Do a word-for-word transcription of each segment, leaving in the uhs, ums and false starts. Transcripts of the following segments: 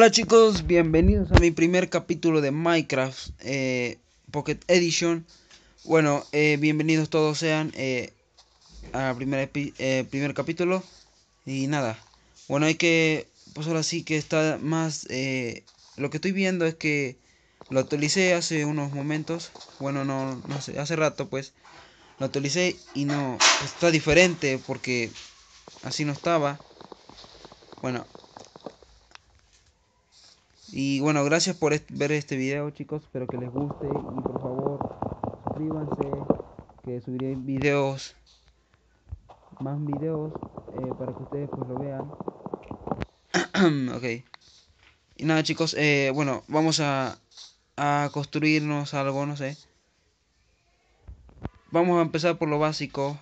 Hola chicos, bienvenidos a mi primer capítulo de Minecraft eh, Pocket Edition. Bueno, eh, bienvenidos todos sean eh, al primer, eh, primer capítulo. Y nada, bueno, hay que, pues ahora sí que está más, eh, lo que estoy viendo es que lo actualicé hace unos momentos. Bueno, no, no sé, hace rato pues lo actualicé y no, pues, está diferente porque así no estaba. Bueno. Y bueno, gracias por est ver este video chicos, espero que les guste y por favor suscríbanse, que subiré videos, más videos eh, para que ustedes pues lo vean. Ok. Y nada chicos, eh, bueno, vamos a, a construirnos algo, no sé. Vamos a empezar por lo básico.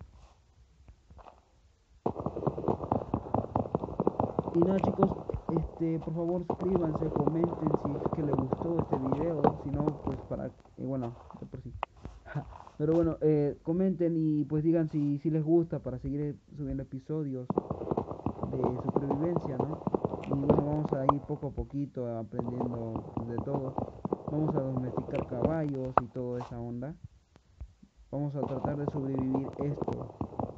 Y nada chicos, este, por favor suscríbanse, comenten si es que les gustó este video, si no pues para, y bueno, de por sí. Pero bueno, eh, comenten y pues digan si, si les gusta para seguir subiendo episodios de supervivencia, ¿no? Y bueno, vamos a ir poco a poquito aprendiendo pues, de todo. Vamos a domesticar caballos y toda esa onda. Vamos a tratar de sobrevivir esto.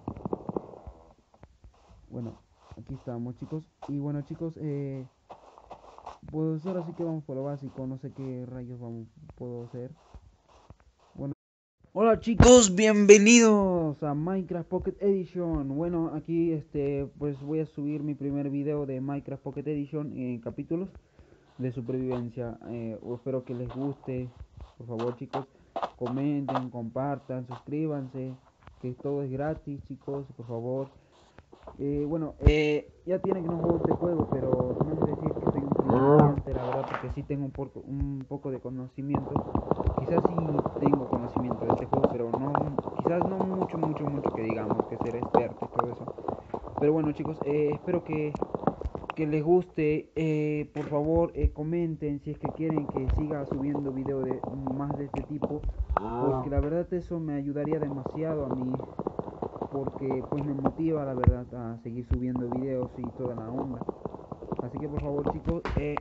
Bueno, aquí estamos chicos. Y bueno chicos, eh, pues ahora sí que vamos por lo básico. No sé qué rayos vamos, puedo hacer. Bueno. Hola chicos, bienvenidos a Minecraft Pocket Edition. Bueno, aquí este pues voy a subir mi primer video de Minecraft Pocket Edition en capítulos de supervivencia. Eh, espero que les guste. Por favor chicos, comenten, compartan, suscríbanse, que todo es gratis chicos, por favor. Eh, bueno, eh, ya tienen unos juegos de juego, pero no es decir que soy un principiante, la verdad, porque sí tengo un poco, un poco de conocimiento. Quizás sí tengo conocimiento de este juego, pero no, quizás no mucho, mucho, mucho que digamos, que ser experto y todo eso. Pero bueno chicos, eh, espero que, que les guste. Eh, por favor, eh, comenten si es que quieren que siga subiendo videos de más de este tipo, porque la verdad eso me ayudaría demasiado a mí, porque pues me motiva la verdad a seguir subiendo videos y toda la onda. Así que por favor chicos, eh,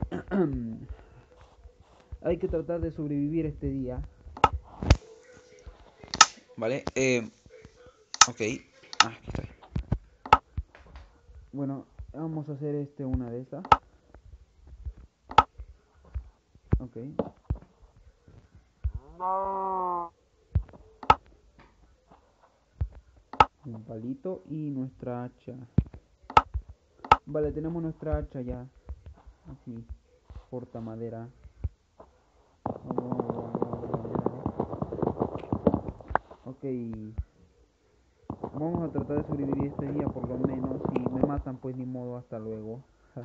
hay que tratar de sobrevivir este día. Vale, eh, ok, ah, aquí estoy. Bueno, vamos a hacer este una de estas. Ok. Un palito y nuestra hacha. Vale, tenemos nuestra hacha ya. Así, porta madera. Vamos, vamos, vamos, vamos, vamos. Ok. Vamos a tratar de sobrevivir este día por lo menos. Si me matan pues ni modo, hasta luego.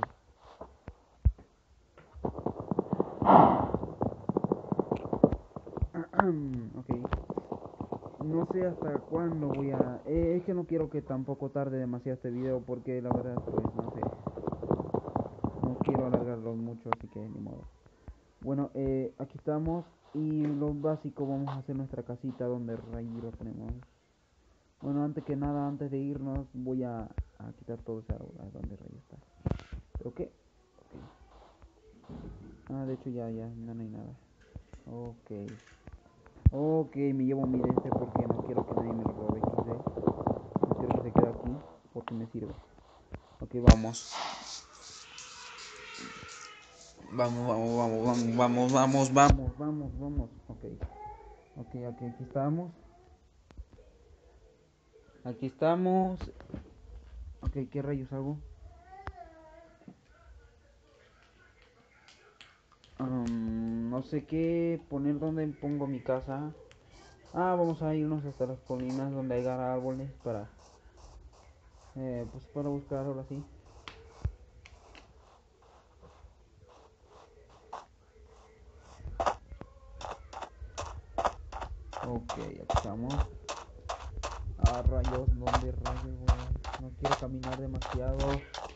Ok. No sé hasta cuándo voy a... Eh, es que no quiero que tampoco tarde demasiado este video porque la verdad pues no sé. No quiero alargarlo mucho, así que ni modo. Bueno, eh, aquí estamos y lo básico, vamos a hacer nuestra casita donde rayos lo ponemos. Bueno, antes que nada, antes de irnos, voy a, a quitar todo ese árbol. ¿A dónde rayos está? ¿Pero qué? Okay. Ah, de hecho ya, ya, no, no hay nada. Ok. Ok, me llevo mi de este porque no quiero que nadie me lo robe. equis de. No quiero que se quede aquí porque me sirve. Ok, vamos. Vamos, vamos, vamos, vamos, vamos, vamos, vamos, vamos, vamos. Ok. Ok, ok, aquí estamos. Aquí estamos. Ok, ¿qué rayos hago? Um, no sé qué poner, donde pongo mi casa. Ah, vamos a irnos hasta las colinas donde hay árboles para eh, pues para buscar ahora sí. Ok, aquí estamos. Ah, rayos, ¿dónde rayos voy? No quiero caminar demasiado.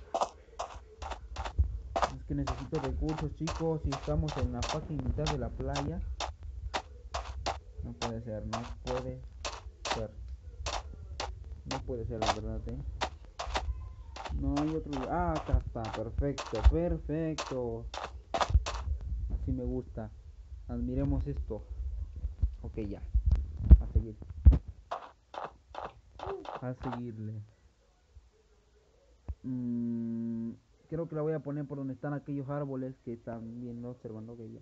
Es que necesito recursos, chicos. Y estamos en la fucking mitad de la playa. No puede ser, no puede ser. No puede ser, la verdad, eh. No hay otro lugar. Ah, acá está. Perfecto, perfecto. Así me gusta. Admiremos esto. Ok, ya. A seguir. A seguirle. Mm, creo que la voy a poner por donde están aquellos árboles que están viendo, observando que ya.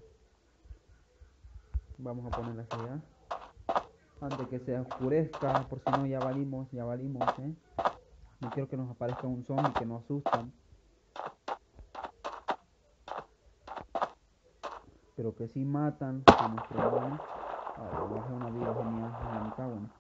Vamos a ponerla allá. Antes que se oscurezca, por si no ya valimos, ya valimos, ¿eh? No quiero que nos aparezca un zombie que nos asustan. Pero que sí matan a nuestro hermano. Ay, bajé una vida genial a la mitad, bueno.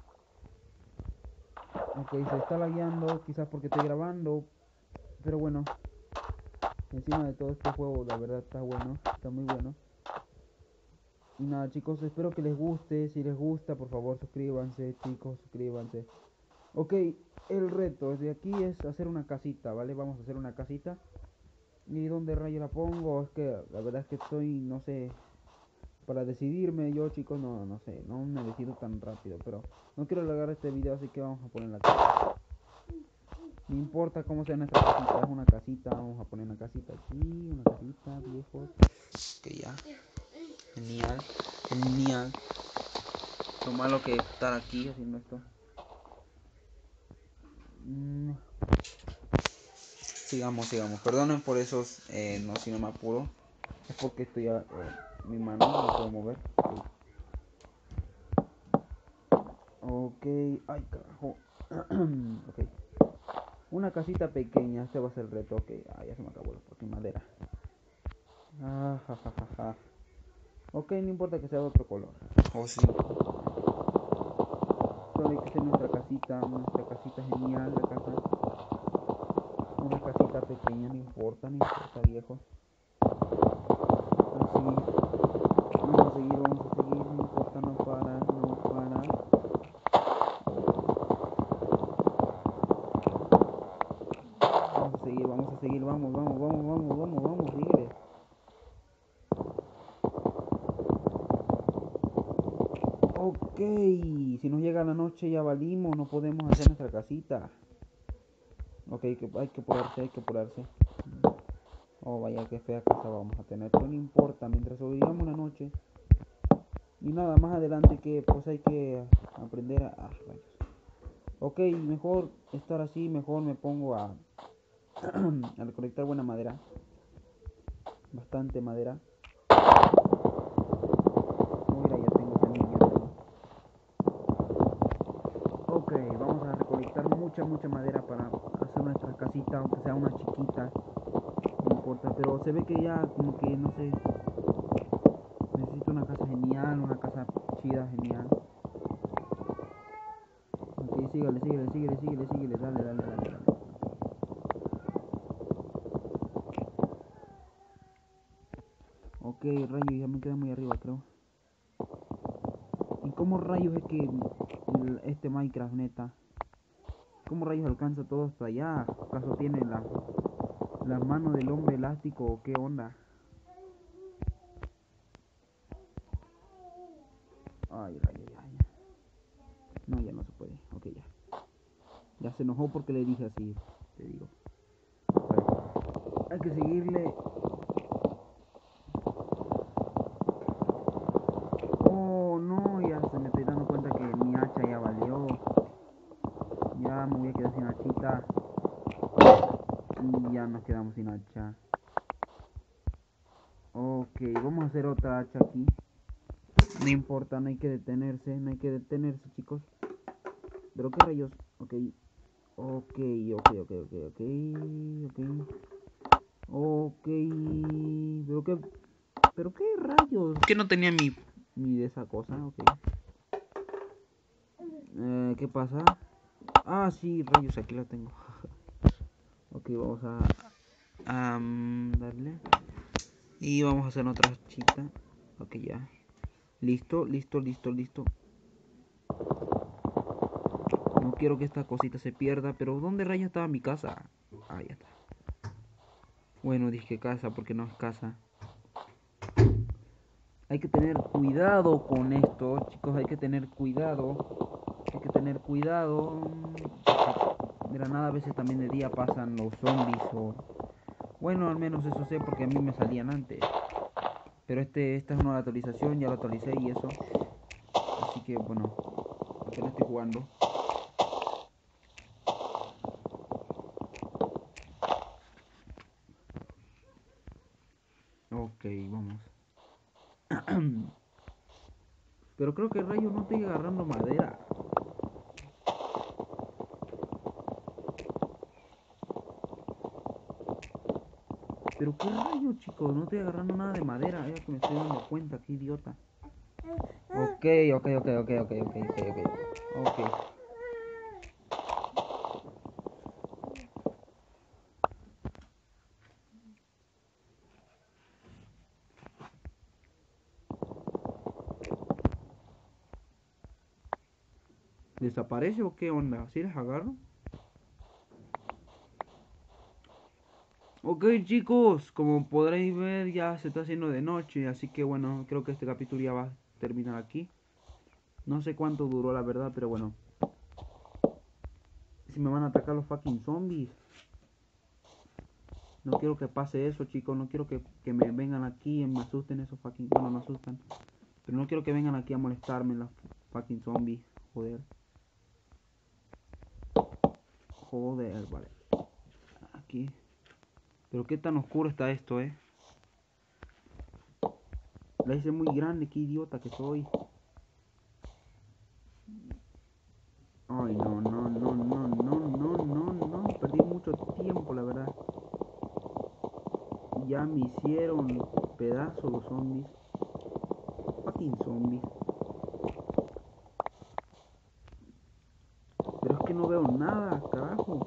Ok, se está lagueando, quizás porque estoy grabando. Pero bueno, encima de todo este juego, la verdad está bueno, está muy bueno. Y nada chicos, espero que les guste. Si les gusta, por favor suscríbanse, chicos, suscríbanse. Ok, el reto de aquí es hacer una casita, ¿vale? Vamos a hacer una casita. ¿Y dónde rayo la pongo? Es que la verdad es que estoy, no sé, para decidirme yo chicos, no, no sé, no me decido tan rápido. Pero no quiero alargar este video, así que vamos a poner la casa. No importa cómo sea nuestra casita, es una casita, vamos a poner una casita aquí, una casita, viejos. Que ya, genial, genial. Lo malo que estar aquí haciendo esto. Mm. Sigamos, sigamos. Perdonen por esos, eh, no, si no me apuro. Es porque estoy a, eh, mi mano no la puedo mover. Ok, ay carajo. Ok. Una casita pequeña, este va a ser el reto. Ok, ah, ya se me acabó la fucking madera. Ah, ja, ja, ja, ja. Ok, no importa que sea de otro color. Oh, sí. Solo hay que hacer nuestra casita, nuestra casita genial, la casa. Una casita pequeña, no importa, no importa, viejo. Así. Vamos a seguir, vamos a seguir, no importa, no para, no para. Vamos a seguir, vamos a seguir, vamos, vamos, vamos, vamos, vamos, vamos, síguele. Ok, si nos llega la noche ya valimos, no podemos hacer nuestra casita. Ok, que hay que apurarse, hay que apurarse. Oh, vaya que fea casa vamos a tener, pero no importa, mientras sobrevivamos la noche. Y nada, más adelante que pues hay que aprender a... Ah, rayos. Ok, mejor estar así, mejor me pongo a, a recolectar buena madera. Bastante madera. Mira, ya tengo semillas ahí. Ok, vamos a recolectar mucha, mucha madera para hacer nuestra casita, aunque sea una chiquita. No importa, pero se ve que ya como que, no sé, necesito una casa genial, una casa chida, genial. Ok, sígale, sígale, sígale, sígale, sígale, dale, dale, dale, dale. Ok, rayos, ya me queda muy arriba, creo. ¿Y cómo rayos es que el, este Minecraft, neta? ¿Cómo rayos alcanza todo hasta allá? ¿Acaso tiene la, la mano del hombre elástico o qué onda? Ay, rayos, ya, ya. No, ya no se puede. Ok, ya. Ya se enojó porque le dije así, te digo. Hay que seguirle. Oh, no, ya se me estoy dando cuenta que mi hacha ya valió. Ya me voy a quedar sin hachita. Y ya nos quedamos sin hacha. Ok, vamos a hacer otra hacha aquí. No importa, no hay que detenerse, no hay que detenerse, chicos. Pero qué rayos, ok. Ok, ok, ok, ok, ok, ok. Ok, pero qué, pero qué rayos. ¿Por qué no tenía mi, mi de esa cosa? Ok. Eh, ¿qué pasa? Ah, sí, rayos, aquí la tengo. Ok, vamos a um, darle. Y vamos a hacer otra chita. Ok, ya. Listo, listo, listo, listo. No quiero que esta cosita se pierda, pero ¿dónde rayos estaba mi casa? Ah, ya está. Bueno, dije casa porque no es casa. Hay que tener cuidado con esto, chicos, hay que tener cuidado. Hay que tener cuidado. de la nada a veces también de día pasan los zombies o... Bueno, al menos eso sé porque a mí me salían antes. Pero este, esta es una actualización, ya lo actualicé y eso. Así que bueno, apenas estoy jugando. Ok, vamos. Pero creo que Rayo no estoy agarrando madera. Pero qué rayo, chicos, no estoy agarrando nada de madera, ya que me estoy dando cuenta, qué idiota. Ok, ok, ok, ok, ok, ok, ok, ok, ok. ¿Desaparece o qué onda? ¿Sí les agarro? Ok, chicos, como podréis ver ya se está haciendo de noche, así que bueno, creo que este capítulo ya va a terminar aquí. No sé cuánto duró la verdad, pero bueno. Si me van a atacar los fucking zombies. No quiero que pase eso, chicos, no quiero que, que me vengan aquí y me asusten esos fucking... Bueno, me asustan. Pero no quiero que vengan aquí a molestarme los fucking zombies, joder. Joder, vale. Aquí. Pero qué tan oscuro está esto, eh. La hice muy grande, qué idiota que soy. Ay, no, no, no, no, no, no, no, no. Perdí mucho tiempo, la verdad. Ya me hicieron pedazos los zombies. Fucking zombies. Pero es que no veo nada, carajo.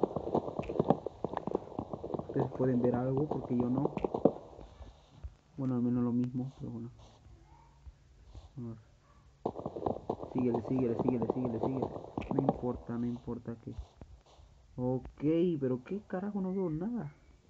Ustedes pueden ver algo porque yo no. Bueno, al menos lo mismo, pero bueno. A ver. Síguele, síguele, síguele, síguele, síguele. No importa, no importa que... Ok, pero qué carajo, no veo nada.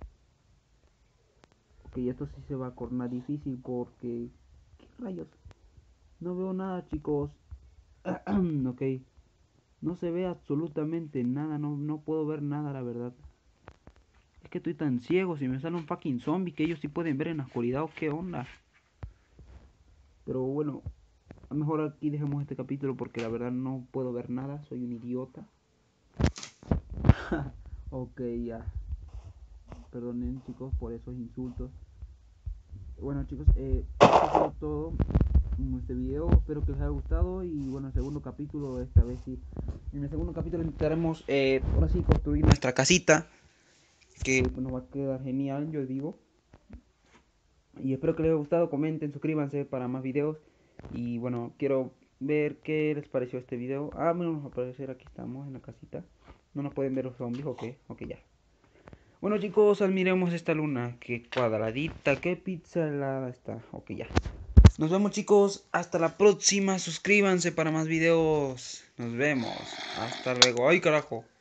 Ok, esto sí se va a tornar difícil porque... ¿Qué rayos? No veo nada, chicos. Ok. No se ve absolutamente nada, no, no puedo ver nada, la verdad. Es que estoy tan ciego, si me sale un fucking zombie que ellos sí pueden ver en la oscuridad, ¿o qué onda? Pero bueno, a lo mejor aquí dejemos este capítulo porque la verdad no puedo ver nada, soy un idiota. Ok, ya. Perdonen, chicos, por esos insultos. Bueno, chicos, eh, esto ha sido todo en este video. Espero que les haya gustado. Y bueno, el segundo capítulo, esta vez sí. En el segundo capítulo intentaremos, eh, ahora sí, construir nuestra casita. Que pues, nos va a quedar genial, yo digo. Y espero que les haya gustado. Comenten, suscríbanse para más videos. Y bueno, quiero ver qué les pareció este video. Ah, bueno, nos va a aparecer, aquí estamos en la casita. No nos pueden ver los zombies, ok, ok, ya. Bueno, chicos, admiremos esta luna. Qué cuadradita, qué pizza helada está. Ok, ya. Nos vemos, chicos. Hasta la próxima. Suscríbanse para más videos. Nos vemos. Hasta luego. Ay, carajo.